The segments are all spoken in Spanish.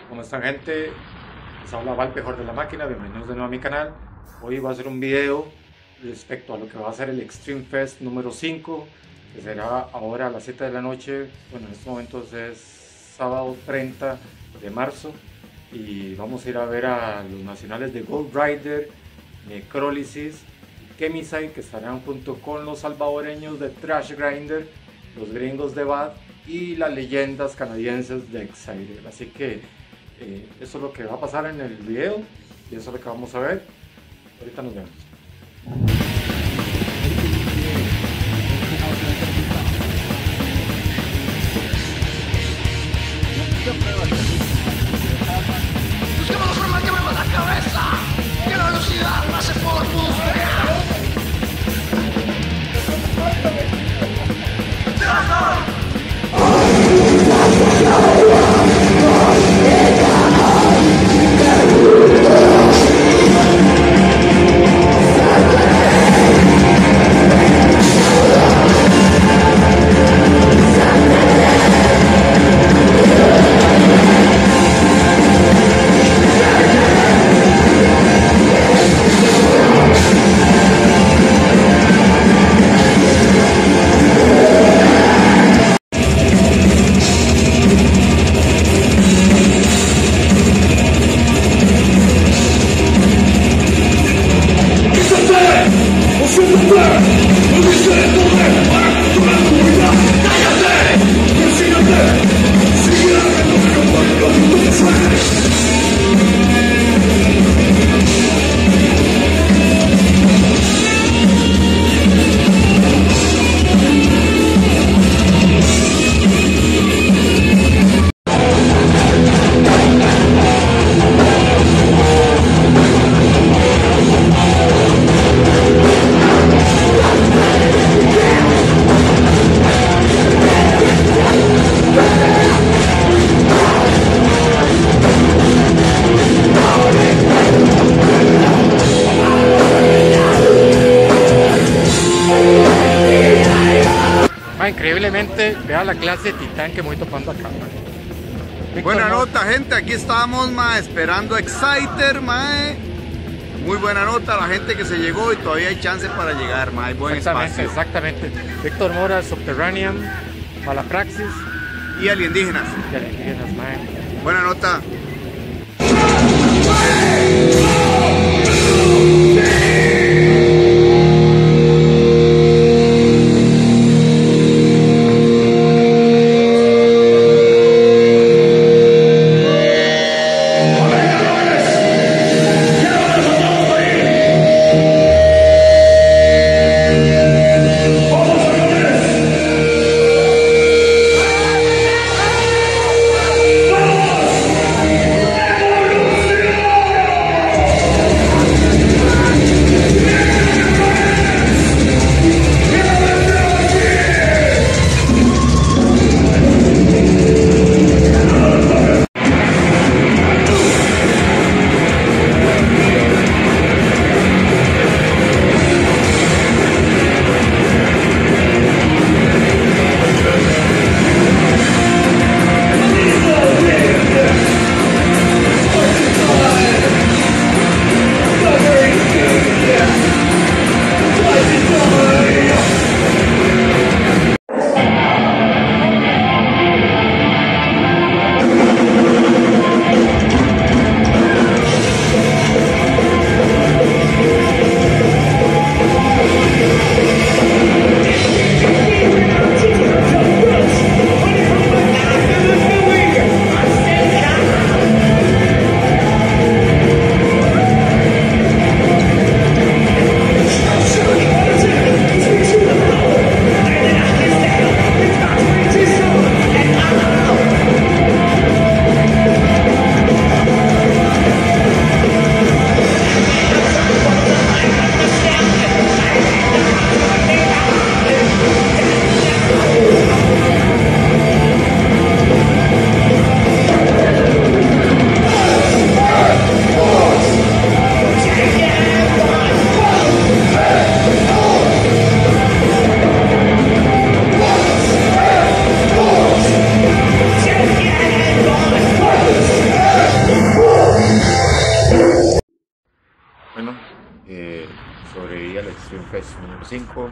¿Cómo están, gente? Les habla Val, mejor de la máquina. Bienvenidos de nuevo a mi canal. Hoy voy a hacer un video respecto a lo que va a ser el Extreme Fest número 5, que será ahora a las 7 de la noche. Bueno, en estos momentos es sábado 30 de marzo y vamos a ir a ver a los nacionales de Ghost Rider, Necrolysis y Chemiside, que estarán junto con los salvadoreños de Trash Grinder, los gringos de Bad y las leyendas canadienses de Exciter. Así que eso es lo que va a pasar en el video y eso es lo que vamos a ver. Ahorita nos vemos. Busquemos la forma que mueva la cabeza, que la velocidad pase por la atmósfera. Increíblemente, vea la clase de titán que me voy topando acá. Buena nota, gente, aquí estamos esperando a Exciter, muy buena nota, la gente que se llegó y todavía hay chance para llegar, hay buen espacio. Exactamente. Víctor Mora, Subterranean, Malapraxis y Alienígenas. Buena nota. 5.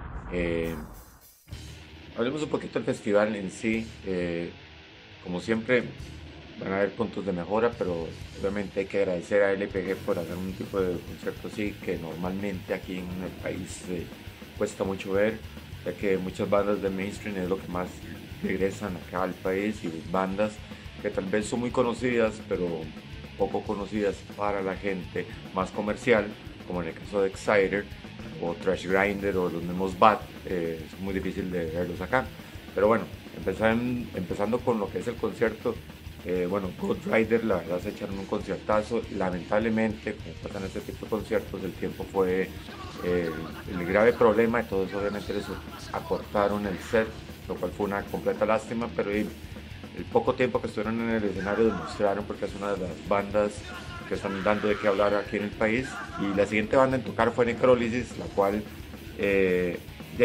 Hablemos un poquito del festival en sí. Como siempre, van a haber puntos de mejora, pero obviamente hay que agradecer a LPG por hacer un tipo de concierto así que normalmente aquí en el país cuesta mucho ver, ya que muchas bandas de mainstream es lo que más regresan acá al país, y bandas que tal vez son muy conocidas pero poco conocidas para la gente más comercial, como en el caso de Exciter o Trash Grinder o los mismos Bat, es muy difícil de verlos acá. Pero bueno, empezando con lo que es el concierto, bueno, Ghost Rider la verdad se echaron un conciertazo. Lamentablemente, como pasan este tipo de conciertos, el tiempo fue el grave problema, entonces obviamente les acortaron el set, lo cual fue una completa lástima, pero el poco tiempo que estuvieron en el escenario demostraron, porque es una de las bandas que están dando de qué hablar aquí en el país. Y la siguiente banda en tocar fue Necrolysis, la cual el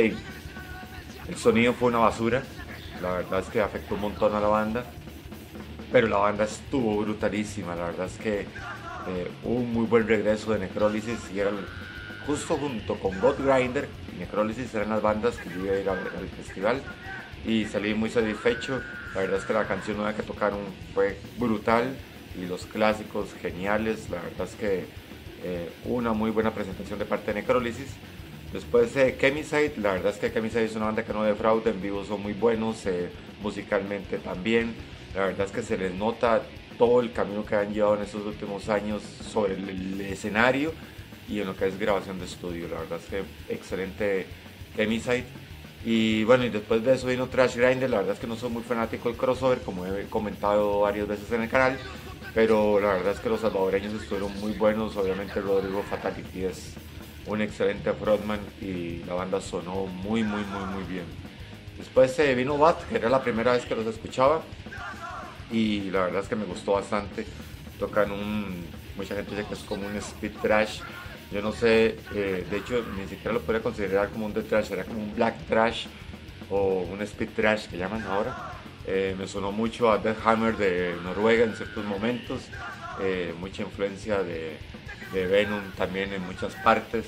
sonido fue una basura, la verdad es que afectó un montón a la banda, pero la banda estuvo brutalísima. La verdad es que hubo un muy buen regreso de Necrolysis, y eran justo junto con God Grinder y Necrolysis eran las bandas que yo iba a ir al festival, y salí muy satisfecho. La verdad es que la canción nueva que tocaron fue brutal, y los clásicos geniales. La verdad es que una muy buena presentación de parte de Necrolysis. Después de Chemicide, la verdad es que Chemicide es una banda que no defrauda, en vivo son muy buenos, musicalmente también. La verdad es que se les nota todo el camino que han llevado en estos últimos años sobre el escenario y en lo que es grabación de estudio. La verdad es que excelente Chemicide. Y bueno, y después de eso vino Trash Grinder. La verdad es que no soy muy fanático del crossover, como he comentado varias veces en el canal, pero la verdad es que los salvadoreños estuvieron muy buenos. Obviamente Rodrigo Fatality es un excelente frontman y la banda sonó muy bien. Después vino Bat, que era la primera vez que los escuchaba, y la verdad es que me gustó bastante. Tocan mucha gente dice que es como un speed trash. Yo no sé, de hecho ni siquiera lo podría considerar como un death trash, era como un black trash o un speed trash que llaman ahora. Me sonó mucho a Death Hammer de Noruega en ciertos momentos, mucha influencia de Venom también en muchas partes.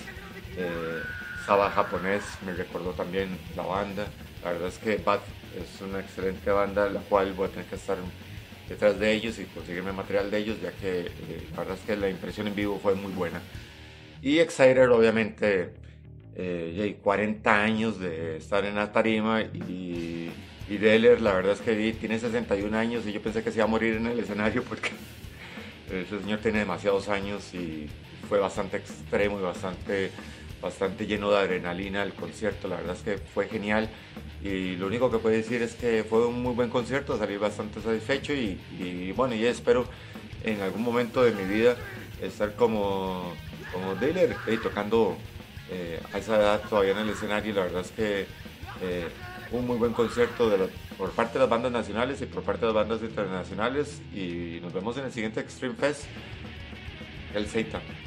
Saba japonés me recordó también la banda. La verdad es que Bat es una excelente banda, la cual voy a tener que estar detrás de ellos y conseguirme material de ellos, ya que la verdad es que la impresión en vivo fue muy buena. Y Exciter, obviamente, 40 años de estar en la tarima, y Deller, la verdad es que tiene 61 años y yo pensé que se iba a morir en el escenario, porque ese señor tiene demasiados años y fue bastante extremo y bastante lleno de adrenalina el concierto. La verdad es que fue genial, y lo único que puedo decir es que fue un muy buen concierto, salí bastante satisfecho, y bueno, ya espero en algún momento de mi vida estar como Deller, tocando a esa edad todavía en el escenario. La verdad es que un muy buen concierto por parte de las bandas nacionales y por parte de las bandas internacionales, y nos vemos en el siguiente Extreme Fest. El Satan.